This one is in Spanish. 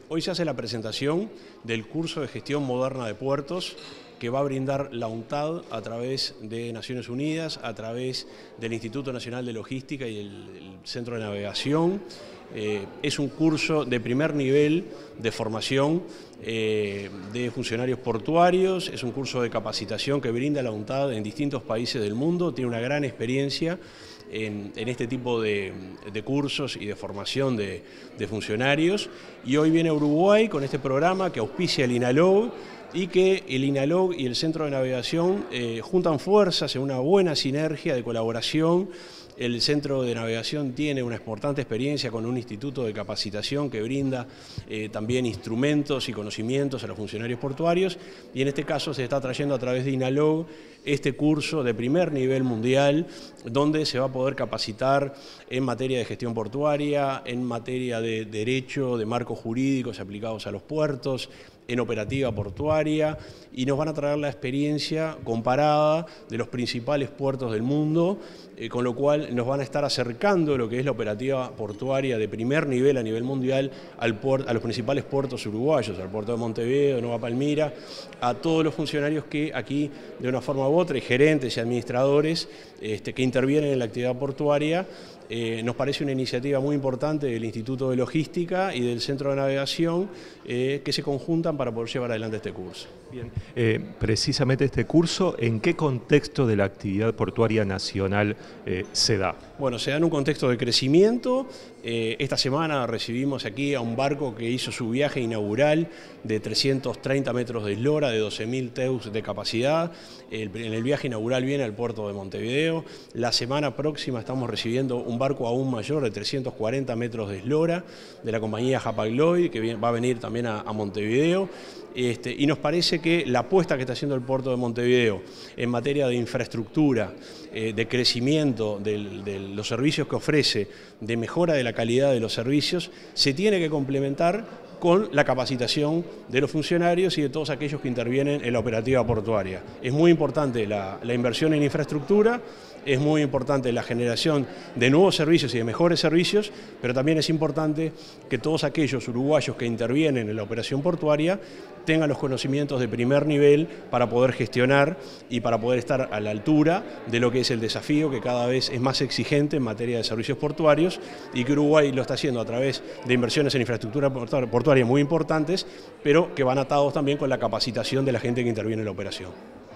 Hoy se hace la presentación del curso de gestión moderna de puertos que va a brindar la UNTAD a través de Naciones Unidas, a través del Instituto Nacional de Logística y el Centro de Navegación. Es un curso de primer nivel de formación de funcionarios portuarios, es un curso de capacitación que brinda la UNTAD en distintos países del mundo, tiene una gran experiencia en este tipo de cursos y de formación de funcionarios, y hoy viene a Uruguay con este programa que auspicia el INALOG y que el INALOG y el Centro de Navegación juntan fuerzas en una buena sinergia de colaboración. El Centro de Navegación tiene una importante experiencia con un instituto de capacitación que brinda también instrumentos y conocimientos a los funcionarios portuarios, y en este caso se está trayendo a través de INALOG este curso de primer nivel mundial donde se va a poder capacitar en materia de gestión portuaria, en materia de derecho, de marcos jurídicos aplicados a los puertos, en operativa portuaria, y nos van a traer la experiencia comparada de los principales puertos del mundo, con lo cual nos van a estar acercando lo que es la operativa portuaria de primer nivel a nivel mundial a los principales puertos uruguayos, al puerto de Montevideo, Nueva Palmira, a todos los funcionarios que aquí de una forma u otra, y gerentes y administradores que intervienen en la actividad portuaria. Nos parece una iniciativa muy importante del Instituto de Logística y del Centro de Navegación que se conjuntan para poder llevar adelante este curso. Bien, precisamente este curso, ¿en qué contexto de la actividad portuaria nacional se da? Bueno, se da en un contexto de crecimiento. Esta semana recibimos aquí a un barco que hizo su viaje inaugural de 330 metros de eslora, de 12.000 TEUs de capacidad. En el viaje inaugural viene al puerto de Montevideo. La semana próxima estamos recibiendo un barco aún mayor de 340 metros de eslora de la compañía Hapag-Lloyd, que va a venir también a Montevideo. Y nos parece que la apuesta que está haciendo el puerto de Montevideo en materia de infraestructura, de crecimiento de los servicios que ofrece, de mejora de la calidad de los servicios, se tiene que complementar con la capacitación de los funcionarios y de todos aquellos que intervienen en la operativa portuaria. Es muy importante la inversión en infraestructura, es muy importante la generación de nuevos servicios y de mejores servicios, pero también es importante que todos aquellos uruguayos que intervienen en la operación portuaria tengan los conocimientos de primer nivel para poder gestionar y para poder estar a la altura de lo que es el desafío que cada vez es más exigente en materia de servicios portuarios, y que Uruguay lo está haciendo a través de inversiones en infraestructura portuaria muy importantes, pero que van atados también con la capacitación de la gente que interviene en la operación.